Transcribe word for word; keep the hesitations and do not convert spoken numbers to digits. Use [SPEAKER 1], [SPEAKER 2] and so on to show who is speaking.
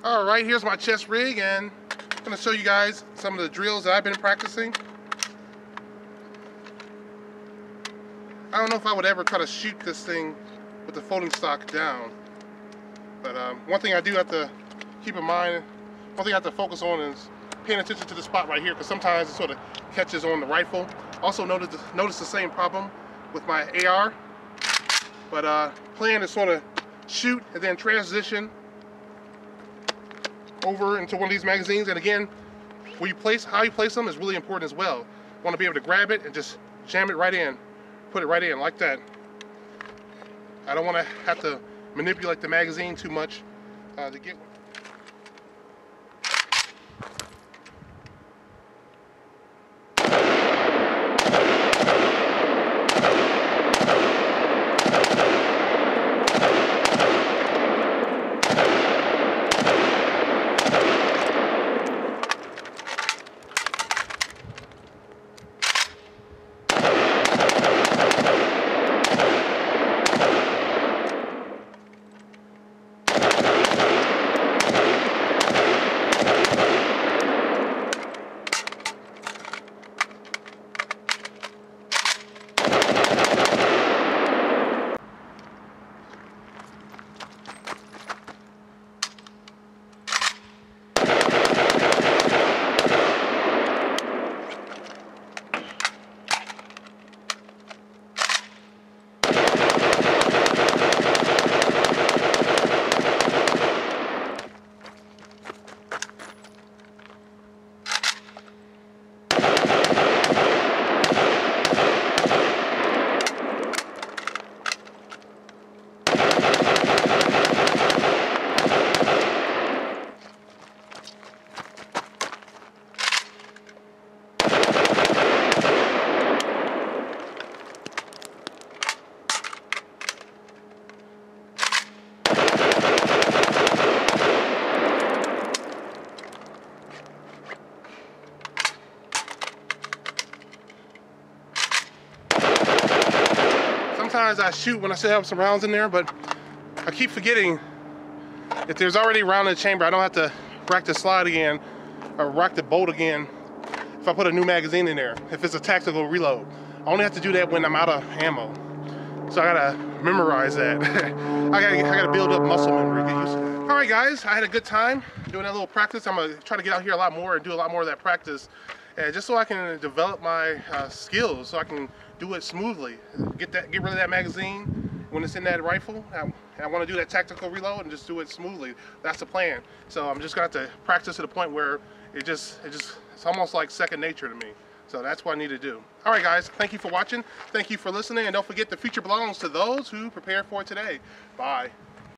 [SPEAKER 1] Alright, here's my chest rig, and I'm going to show you guys some of the drills that I've been practicing. I don't know if I would ever try to shoot this thing with the folding stock down, but um, one thing I do have to keep in mind, one thing I have to focus on is paying attention to the spot right here, because sometimes it sort of catches on the rifle. Also notice the, notice the same problem with my A R, but uh, plan to sort of shoot and then transition over into one of these magazines. And again, where you place, how you place them is really important as well. You want to be able to grab it and just jam it right in, put it right in like that. I don't want to have to manipulate the magazine too much uh, to get one. Sometimes I shoot when I still have some rounds in there, but I keep forgetting if there's already a round in the chamber, I don't have to rack the slide again or rack the bolt again if I put a new magazine in there. If it's a tactical reload, I only have to do that when I'm out of ammo. So I gotta memorize that. I gotta, I gotta build up muscle memory, get used to that. All right, guys, I had a good time doing that little practice. I'm gonna try to get out here a lot more and do a lot more of that practice, uh, just so I can develop my uh, skills, so I can do it smoothly. Get that, get rid of that magazine when it's in that rifle. I, I want to do that tactical reload and just do it smoothly. That's the plan. So I'm just gonna have to practice to the point where it just, it just, it's almost like second nature to me. So that's what I need to do. All right, guys, thank you for watching. Thank you for listening. And don't forget, the future belongs to those who prepare for today. Bye.